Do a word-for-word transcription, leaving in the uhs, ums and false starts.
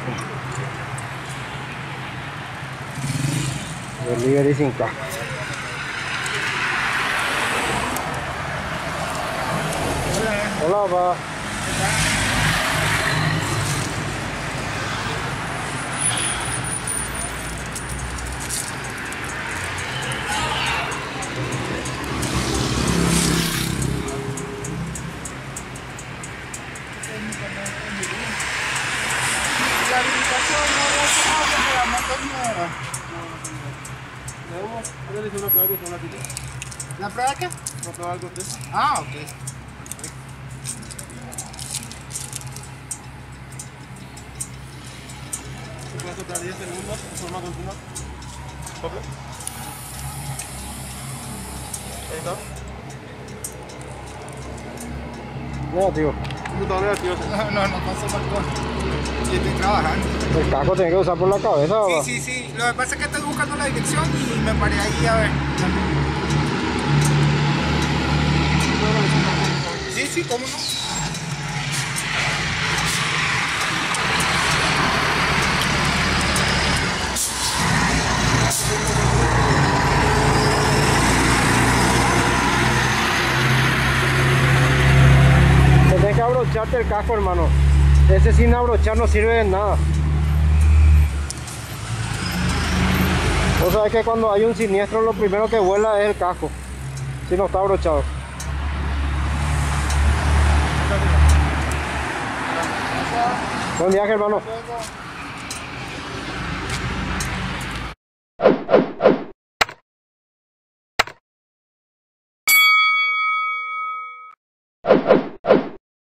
Delivery sin casco. Hola, papá. La habilitación no lo hace algo de la moto nueva. Debemos realizar una prueba de una tita. ¿La prueba qué? Una prueba del coste. Ah, ok. Se puede soltar diez segundos de forma continua. Toque. Ahí está. Negativo. Computador negativo. No, no, no pasa factor. Yo estoy trabajando. El casco tiene que usar por la cabeza, papá. Sí, sí, sí. Lo que pasa es que estoy buscando la dirección y me paré ahí a ver. Sí, sí, cómo no. Tienes que abrocharte el casco, hermano. Ese sin abrochar no sirve de nada. O sea, es que cuando hay un siniestro lo primero que vuela es el casco, si no está abrochado. Buen viaje, hermano.